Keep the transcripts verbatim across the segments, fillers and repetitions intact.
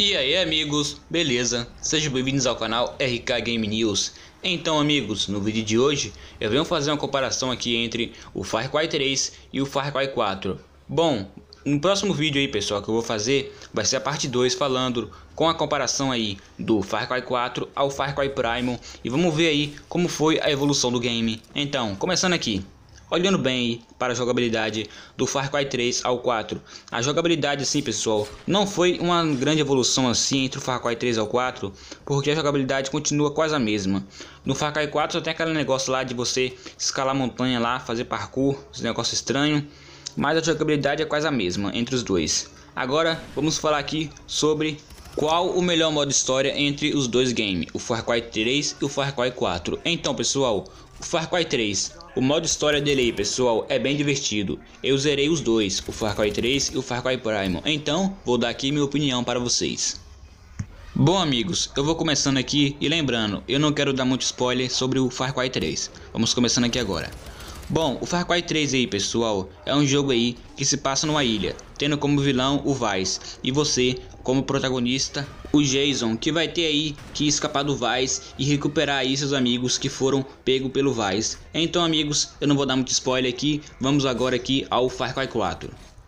E aí amigos, beleza? Sejam bem-vindos ao canal R K Game News. Então amigos, no vídeo de hoje eu venho fazer uma comparação aqui entre o Far Cry três e o Far Cry quatro. Bom, no próximo vídeo aí pessoal que eu vou fazer vai ser a parte dois, falando com a comparação aí do Far Cry quatro ao Far Cry Primal. E vamos ver aí como foi a evolução do game. Então, começando aqui. Olhando bem aí para a jogabilidade do Far Cry três ao quatro. A jogabilidade assim pessoal, não foi uma grande evolução assim entre o Far Cry três ao quatro, porque a jogabilidade continua quase a mesma. No Far Cry quatro só tem aquele negócio lá de você escalar montanha lá, fazer parkour, esse negócio estranho. Mas a jogabilidade é quase a mesma entre os dois. Agora vamos falar aqui sobre qual o melhor modo história entre os dois games, o Far Cry três e o Far Cry quatro. Então pessoal, o Far Cry três, o modo história dele aí pessoal é bem divertido. Eu zerei os dois, o Far Cry três e o Far Cry Primal. Então vou dar aqui minha opinião para vocês. Bom amigos, eu vou começando aqui e lembrando, eu não quero dar muito spoiler sobre o Far Cry três. Vamos começando aqui agora. Bom, o Far Cry três aí pessoal, é um jogo aí que se passa numa ilha, tendo como vilão o Vice, e você como protagonista o Jason, que vai ter aí que escapar do Vice e recuperar aí seus amigos que foram pegos pelo Vice. Então amigos, eu não vou dar muito spoiler aqui, vamos agora aqui ao Far Cry quatro.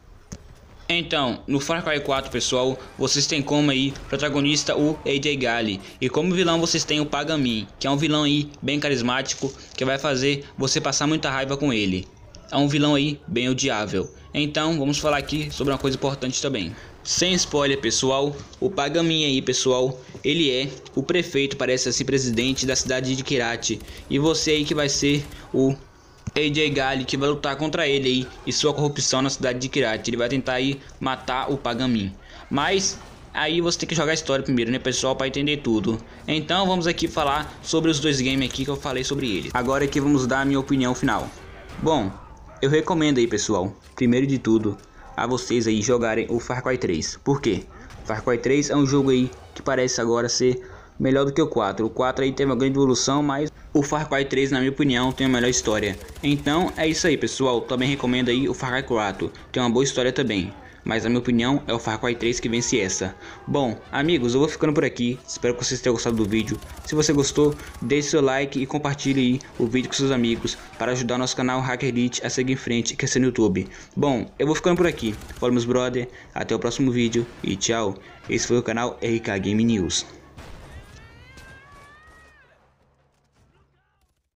Então, no Far Cry quatro pessoal, vocês têm como aí protagonista o A J Gali, e como vilão vocês têm o Pagan Min, que é um vilão aí bem carismático, que vai fazer você passar muita raiva com ele. É um vilão aí bem odiável. Então vamos falar aqui sobre uma coisa importante também. Sem spoiler pessoal, o Pagan Min aí pessoal, ele é o prefeito, parece assim, presidente da cidade de Kyrat, e você aí que vai ser o A J Gali, que vai lutar contra ele aí e sua corrupção na cidade de Kyrat. Ele vai tentar aí matar o Pagan Min. Mas aí você tem que jogar a história primeiro, né pessoal, para entender tudo. Então vamos aqui falar sobre os dois games aqui que eu falei sobre eles. Agora aqui vamos dar a minha opinião final. Bom, eu recomendo aí pessoal, primeiro de tudo, a vocês aí jogarem o Far Cry três. Por quê? Far Cry três é um jogo aí que parece agora ser melhor do que o quatro. O quatro aí teve uma grande evolução, mas o Far Cry três, na minha opinião, tem a melhor história. Então é isso aí pessoal, também recomendo aí o Far Cry quatro, tem uma boa história também. Mas na minha opinião é o Far Cry três que vence essa. Bom amigos, eu vou ficando por aqui, espero que vocês tenham gostado do vídeo. Se você gostou, deixe seu like e compartilhe aí o vídeo com seus amigos, para ajudar nosso canal Hacker Elite a seguir em frente, crescer no YouTube. Bom, eu vou ficando por aqui, fala meus brother, até o próximo vídeo e tchau. Esse foi o canal R K Game News.